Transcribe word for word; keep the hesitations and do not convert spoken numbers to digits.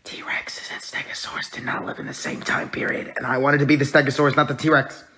T-Rexes and Stegosaurus did not live in the same time period, and I wanted to be the Stegosaurus, not the T-Rex.